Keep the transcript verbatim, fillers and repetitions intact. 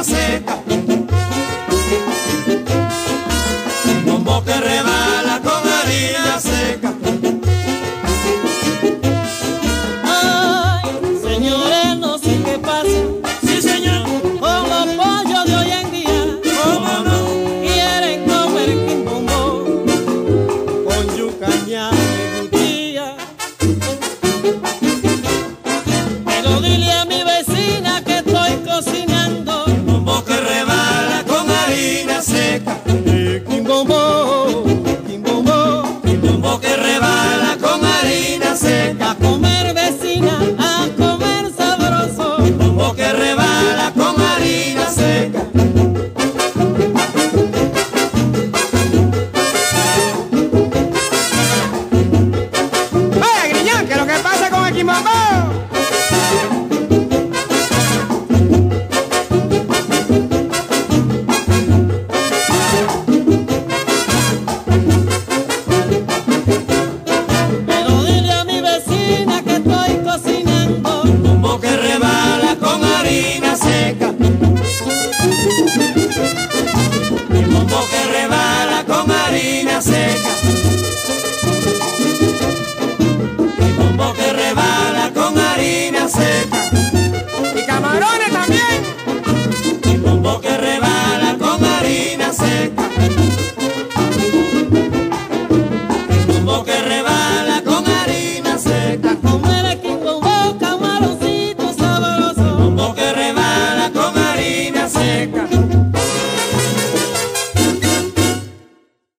harina seca. Un bombo que rebala con harina seca. Ay, señores, no sé qué pasa. Sí, señor. Con los pollos de hoy en día, ¿Cómo no? quieren comer quimbombo con yuca, ñame y gutía. Pero dile a mi vecina que estoy cocinando Un bombo que rebala con harina seca. eh, quimbombo, quimbombo. Un bombo que rebala con harina seca. A comer vecina, a comer sabroso. Un bombo que rebala con harina seca. Vaya, Griñón, ¿qué es lo que pasa con el quimbombo? Pero dile a mi vecina que estoy cocinando Un bombo que rebala con harina seca. Un bombo que rebala con harina seca.